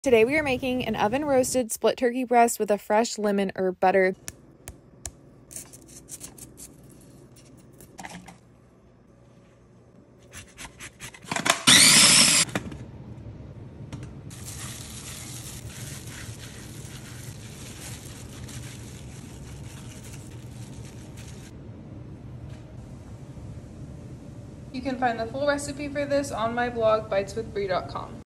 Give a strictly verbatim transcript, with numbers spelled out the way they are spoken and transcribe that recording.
Today we are making an oven roasted split turkey breast with a fresh lemon herb butter. You can find the full recipe for this on my blog, bites with brie dot com.